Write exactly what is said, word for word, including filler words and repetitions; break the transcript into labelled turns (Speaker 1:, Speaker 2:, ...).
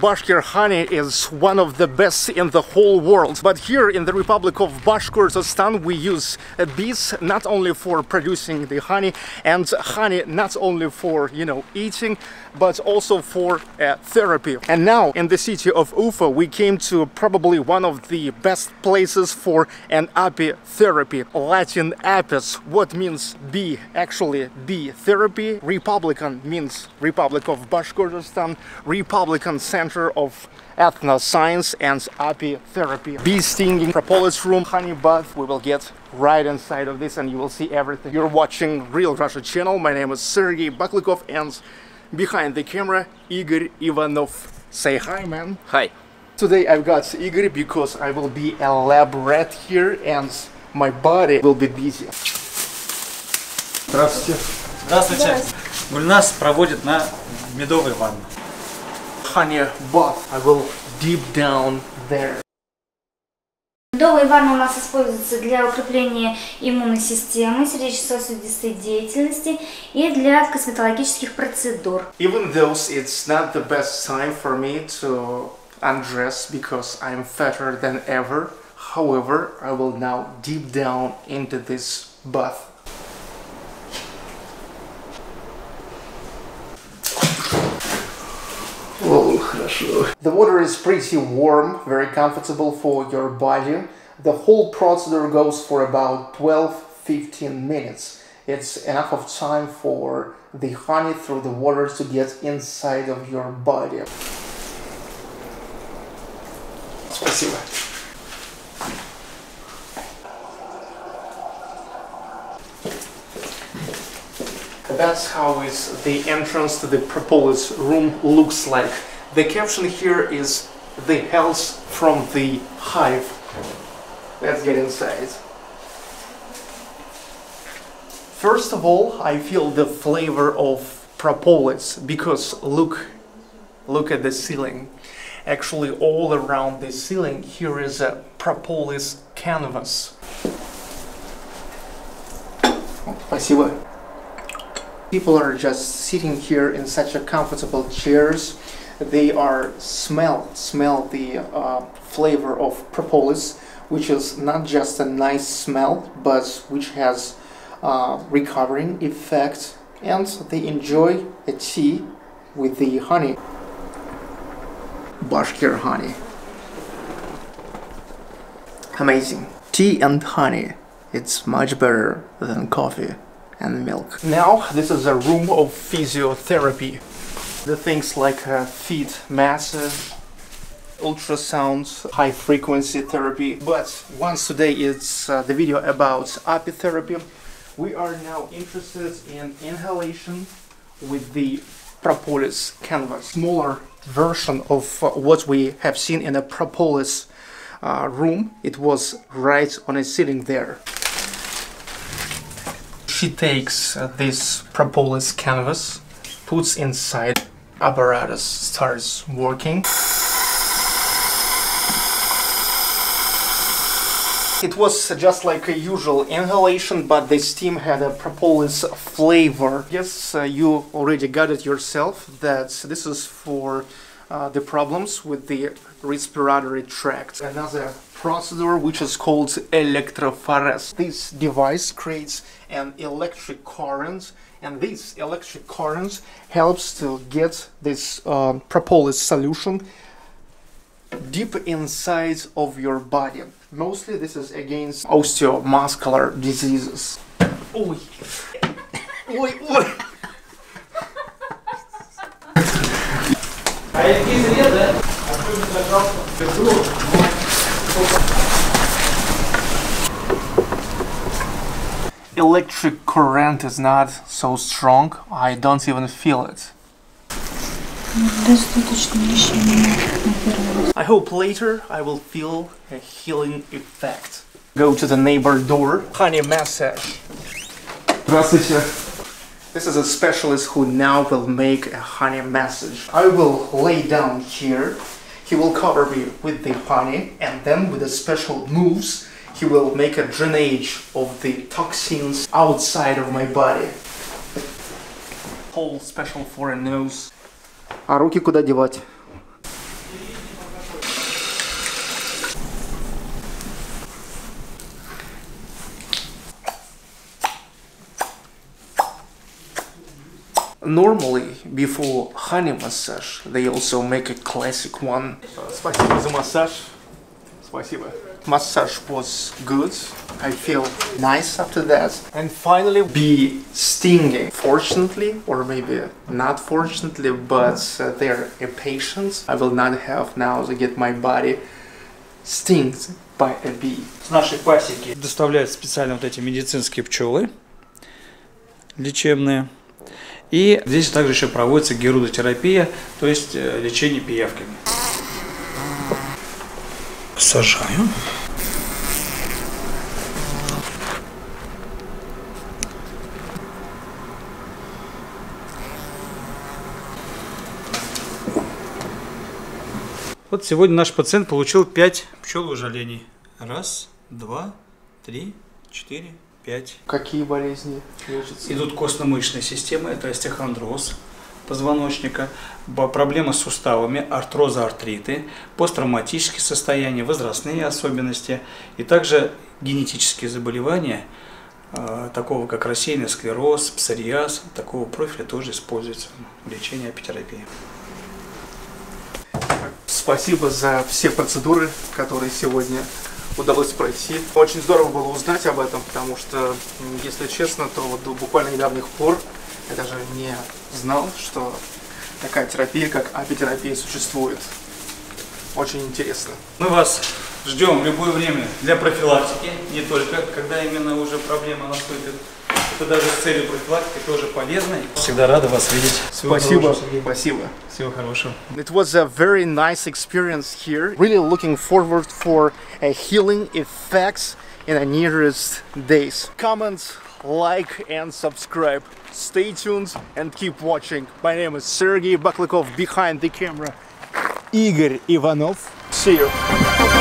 Speaker 1: Bashkir honey is one of the best in the whole world. But here in the Republic of Bashkortostan, we use bees not only for producing the honey, and honey not only for, you know, eating, but also for uh, therapy. And now in the city of Ufa, we came to probably one of the best places for an apitherapy. Latin apis, what means bee? Actually, bee therapy. Republican means Republic of Bashkortostan, Republican Center of Ethnoscience and Apitherapy. Bee stinging, propolis room, honey bath. We will get right inside of this and you will see everything. You're watching Real Russia channel. My name is Sergey Baklikov and behind the camera, Igor Ivanov. Say hi, man.
Speaker 2: Hi.
Speaker 1: Today I've got Igor because I will be a lab rat here and my body will be busy. Здравствуйте.
Speaker 3: Здравствуйте. Гульнас проводит на медовой ванне.
Speaker 1: Honey bath. I will deep down there.
Speaker 4: Медовая ванна у нас используется для укрепления иммунной системы, сердечно-сосудистой деятельности и для косметологических процедур.
Speaker 1: Even though it's not the best time for me to undress because I'm fatter than ever, however, I will now deep down into this bath. Oh, хорошо. The water is pretty warm, very comfortable for your body. The whole procedure goes for about twelve to fifteen minutes. It's enough of time for the honey through the water to get inside of your body. Спасибо. That's how is the entrance to the propolis room looks like. The caption here is the health from the hive. Let's get inside. First of all, I feel the flavor of propolis because look, look at the ceiling. Actually, all around the ceiling here is a propolis canvas. Спасибо. People are just sitting here in such a comfortable chairs. They are smell smell the uh, flavor of propolis, which is not just a nice smell, but which has uh, recovering effect, and they enjoy a tea with the honey. Bashkir honey. Amazing. Tea and honey. It's much better than coffee and milk. Now this is a room of physiotherapy. The things like uh, feet massage, ultrasound, high frequency therapy. But once today it's uh, the video about apitherapy, we are now interested in inhalation with the propolis canvas. Smaller version of uh, what we have seen in a propolis uh, room. It was right on a ceiling there. She takes uh, this propolis canvas, puts inside, apparatus starts working. It was just like a usual inhalation, but the steam had a propolis flavor. Yes, uh, you already got it yourself, that this is for uh, the problems with the respiratory tract. Another procedure which is called electrophoresis. This device creates an electric current, and this electric current helps to get this uh, propolis solution deep inside of your body. Mostly this is against osteomuscular diseases. Ой. Ой, ой. Electric current is not so strong, I don't even feel it. I hope later I will feel a healing effect. Go to the neighbor door. Honey massage. Здравствуйте. This is a specialist who now will make a honey massage. I will lay down here. He will cover me with the honey, and then with the special moves he will make a drainage of the toxins outside of my body. Hole special for a nose. А руки куда девать? Normally, before honey massage, they also make a classic one. Спасибо за массаж. Спасибо. Massage was good. I feel nice after that. And finally, be stinging. Fortunately, or maybe not fortunately, but uh, they're impatient. I will not have now to get my body stinged by a bee.
Speaker 3: С нашей пасеки доставляют специально вот эти медицинские пчелы лечебные. И здесь также еще проводится герудотерапия, то есть лечение пиявками. Сажаю. Вот сегодня наш пациент получил пять пчелоужалений. Раз, два, три, четыре, пять.
Speaker 1: Какие болезни лечатся?
Speaker 3: Идут костно-мышечные системы, это остеохондроз позвоночника, проблемы с суставами, артрозы, артриты, посттравматические состояния, возрастные особенности и также генетические заболевания, э, такого как рассеянный склероз, псориаз, такого профиля тоже используется в лечении апитерапии.
Speaker 1: Спасибо за все процедуры, которые сегодня удалось пройти. Очень здорово было узнать об этом, потому что, если честно, то вот до буквально недавних пор я даже не знал, что такая терапия, как апитерапия, существует. Очень интересно.
Speaker 3: Мы вас ждем в любое время для профилактики, не только когда именно уже проблема наступит. Это даже с целью профилактики тоже полезно. Всегда рада вас видеть. Всего
Speaker 1: Спасибо.
Speaker 3: хорошего.
Speaker 1: Спасибо.
Speaker 3: Всего хорошего.
Speaker 1: It was a very nice experience here. Really looking forward for a healing effects in the nearest days. Comment, like and subscribe. Stay tuned and keep watching. My name is Sergey Baklykov, behind the camera Igor Ivanov. See you.